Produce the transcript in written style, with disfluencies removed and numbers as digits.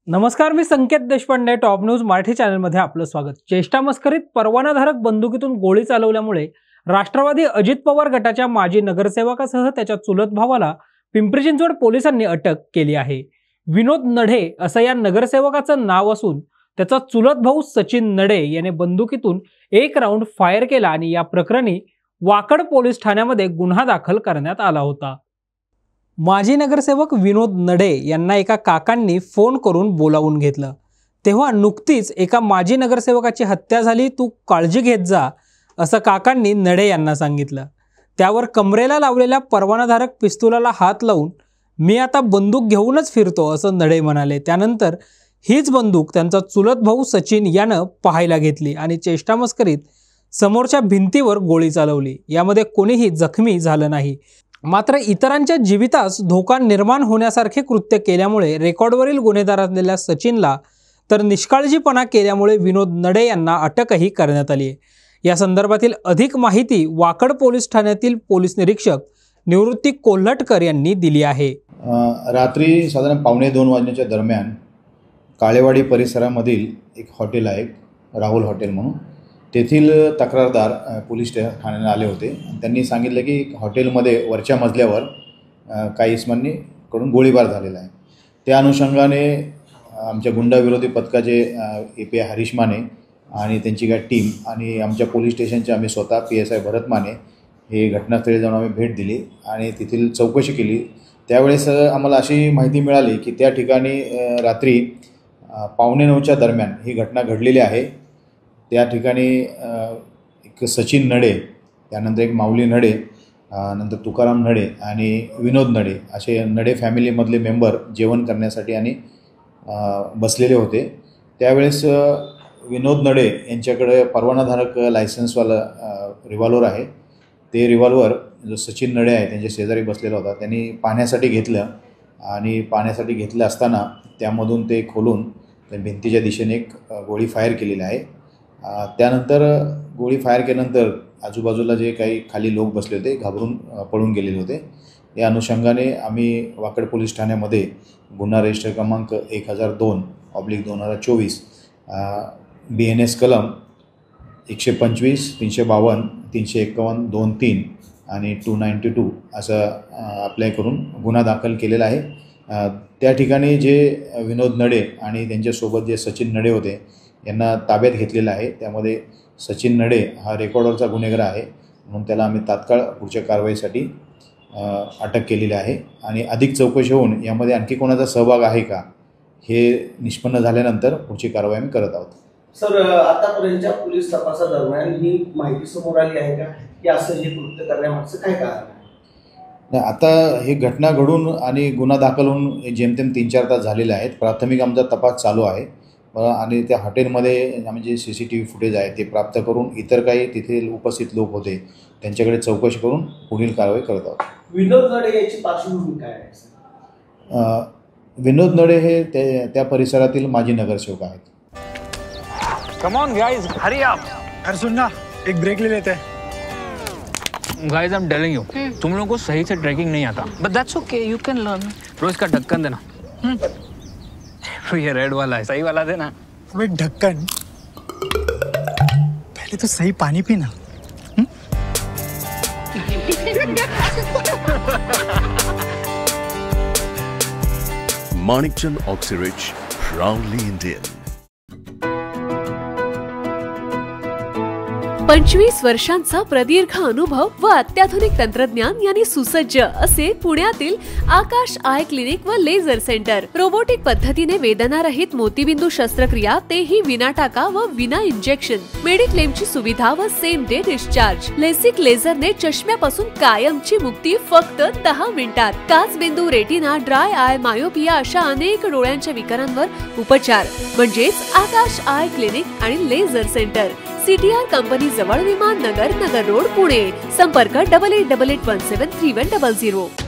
नमस्कार, मी Sanket Deshpande, top news Marathi चॅनलमध्ये आपलं स्वागत। चेष्टा मस्करीत परवानाधारक बंदुकीतून गोळी चालवल्यामुळे राष्ट्रवादी अजित पवार गटाच्या माजी नगरसेवकासह त्याच्या चुलत भावाला पिंपरी चिंचवड पोलिसांनी अटक केली आहे। विनोद नढे असं या नगरसेवकाचं नाव असून त्याचा चुलत भाऊ सचिन नढे याने बंदुकीतून एक राऊंड फायर केला आणि या प्रकरणी वाकड पोलीस ठाण्यामध्ये गुन्हा दाखल करण्यात आला होता। माजी नगरसेवक विनोद नढे यांना एका काकांनी फोन करून बोलावून घेतलं, तेव्हा नुकतीच एका माजी नगरसेवकाची हत्या झाली, तू काळजी घेत जा असं काकांनी नढे यांना सांगितलं। त्यावर कमरेला लावलेल्या परवानाधारक पिस्तुलाला हात लावून मी आता बंदूक घेऊनच फिरतो असं नढे म्हणाले। त्यानंतर हीच बंदूक त्यांचा चुलत भाऊ सचिन यानं पाहायला घेतली आणि चेष्टामस्करीत समोरच्या भिंतीवर गोळी चालवली। यामध्ये कोणीही जखमी झालं नाही, मात्र इतरांच्या जीवितास धोका निर्माण होण्यासारखे कृत्य केल्यामुळे रेकॉर्डवरील गुन्हेगार असलेल्या सचिनला तर निष्काळजीपणा केल्यामुळे विनोद नढे यांना अटकही करण्यात आली आहे। या संदर्भातील अधिक माहिती वाकड पोलीस ठाण्यातील पोलीस निरीक्षक निवृत्ती कोल्हटकर यांनी दिली आहे। रात्री साधारण 1:45 वाजण्याच्या दरम्यान काळेवाडी परिसरामधील एक हॉटेल आहे, राहुल हॉटेल म्हणून, तेथील तक्रारदार पोलीस ठाण्याला आले होते। त्यांनी सांगितलं की हॉटेलमध्ये वरच्या मजल्यावर काही इसमांकडून गोळीबार झालेला आहे। त्या अनुषंगाने आमच्या गुंडाविरोधी पथकाचे API हरीश माने आणि त्यांची काही टीम आणि आमच्या पोलीस स्टेशनचे आम्ही स्वतः PSI भरत माने हे घटनास्थळी जाऊन आम्ही भेट दिली आणि तेथील चौकशी केली। त्यावेळेस आम्हाला अशी माहिती मिळाली की त्या ठिकाणी रात्री 8:45च्या दरम्यान ही घटना घडलेली आहे। त्या ठिकाणी एक सचिन नढे, त्यानंतर एक माऊली नढे, नंतर तुकाराम नढे आणि विनोद नढे असे नढे फॅमिलीमधले मेंबर जेवण करण्यासाठी आणि बसलेले होते। त्यावेळेस विनोद नढे यांच्याकडे परवानाधारक लायसन्सवाला रिव्हॉल्वर आहे। ते रिव्हॉल्वर जो सचिन नढे आहे त्यांच्या शेजारी बसलेला होता, त्यांनी पाहण्यासाठी घेतलं आणि पाहण्यासाठी घेतलं असताना त्यामधून ते खोलून भिंतीच्या दिशेने एक गोळी फायर केलेली आहे। त्यानंतर गोळी फायर केल्यानंतर आजूबाजूला जे काही खाली लोक बसले होते घाबरून पळून गेलेले होते। या अनुषंगाने आम्ही वाकड पोलीस ठाण्यामध्ये गुन्हा रजिस्टर क्रमांक 1002/2024 BNS कलम 125, 352, 351, 23 आणि 292 असं अप्लाय करून गुन्हा दाखल केलेला आहे। त्या ठिकाणी जे विनोद नढे आणि त्यांच्यासोबत जे सचिन नढे होते यांना ताब्यात घेतलेलं आहे। त्यामध्ये सचिन नढे हा रेकॉर्डवरचा गुन्हेगार आहे, म्हणून त्याला आम्ही तात्काळ पुढच्या कारवाईसाठी अटक केलेली आहे आणि अधिक चौकशी होऊन यामध्ये आणखी कोणाचा सहभाग आहे का हे निष्पन्न झाल्यानंतर पुढची कारवाई आम्ही करत आहोत। सर, आतापर्यंतच्या पोलीस तपासादरम्यान ही माहिती समोर आली आहे का की असं हे कृत्य करण्यामागचं काय कारण आहे? आता ही घटना घडून आणि गुन्हा दाखल होऊन जेमतेम 3-4 तास झालेले आहेत। प्राथमिक आमचा तपास चालू आहे आणि त्या हॉटेलमध्ये आम्ही जे CCTV फुटेज आहे ते प्राप्त करून इतर काही तिथे उपस्थित लोक होते त्यांच्याकडे चौकशी करून पुढील कारवाई करत आहोत। विनोद नढे याची पार्श्वभूमी काय आहे? विनोद नढे हे त्या परिसरातील माजी नगरसेवक आहेत। Come on guys, hurry up. अरे सुन ना, एक ब्रेक ले लेते हैं। Guys, I'm telling you, तुम लोगों को सही से ट्रैकिंग नहीं आता। But that's okay, you can learn. रोज का ढक्कन देना। ये रेड वाला है, सही वाला देना। अबे ढक्कन, पहले तो सही पानी पीना। Manikchand Oxyrich, proudly Indian. 25 वर्षांचा प्रदीर्घ अनुभव व अत्याधुनिक तंत्रज्ञान यांनी सुसज्ज असे पुण्यातील आकाश आय क्लिनिक व लेझर सेंटर। रोबोटिक पद्धतीने वेदनारहित मोतीबिंदू शस्त्रक्रिया, तेही विना टाका व विना इंजेक्शन। मेडिक्लेमची सुविधा व सेम डे डिस्चार्ज। लेसिक लेझरने चष्म्यापासून कायमची मुक्ती फक्त 10 मिनिटात। काचबिंदू, रेटिना, ड्राय आय, मायोपिया अशा अनेक डोळ्यांच्या विकारांवर उपचार म्हणजेच आकाश आय क्लिनिक आणि लेझर सेंटर। CTR कंपनी जवळ, विमान नगर, नगर रोड, पुणे। संपर्क 8888173100।